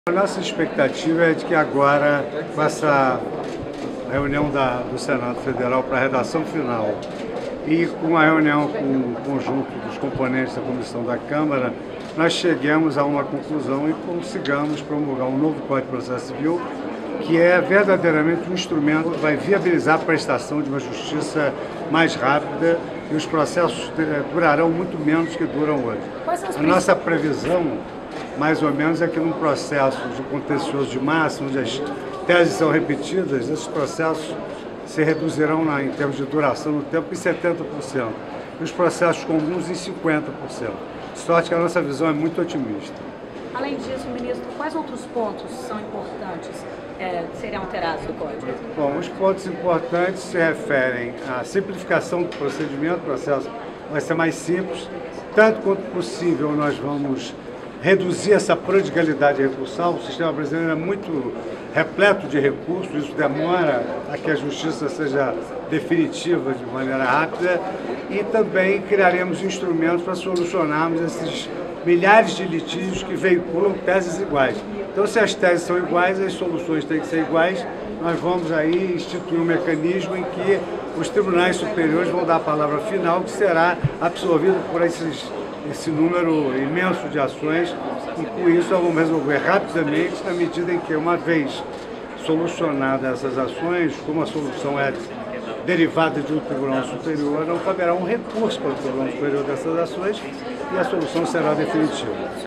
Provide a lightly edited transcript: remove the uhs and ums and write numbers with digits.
A nossa expectativa é de que agora, com essa reunião do Senado Federal para a redação final e com a reunião com o conjunto dos componentes da comissão da Câmara, nós cheguemos a uma conclusão e consigamos promulgar um novo Código de Processo Civil, que é verdadeiramente um instrumento que vai viabilizar a prestação de uma justiça mais rápida e os processos durarão muito menos que duram hoje. A nossa previsão, mais ou menos, é que num processo de contencioso de massa, onde as teses são repetidas, esses processos se reduzirão em termos de duração no tempo em 70% e os processos comuns em 50%. De sorte que a nossa visão é muito otimista. Além disso, ministro, quais outros pontos são importantes serem alterados do Código? Bom, os pontos importantes se referem à simplificação do procedimento, o processo vai ser mais simples, tanto quanto possível nós vamos reduzir essa prodigalidade recursal. O sistema brasileiro é muito repleto de recursos, isso demora a que a justiça seja definitiva de maneira rápida, e também criaremos instrumentos para solucionarmos esses milhares de litígios que veiculam teses iguais. Então, se as teses são iguais, as soluções têm que ser iguais. Nós vamos aí instituir um mecanismo em que os tribunais superiores vão dar a palavra final, que será absorvido por esse número imenso de ações, e com isso nós vamos resolver rapidamente, na medida em que, uma vez solucionadas essas ações, como a solução é derivada de um tribunal superior, não caberá um recurso para o tribunal superior dessas ações e a solução será definitiva.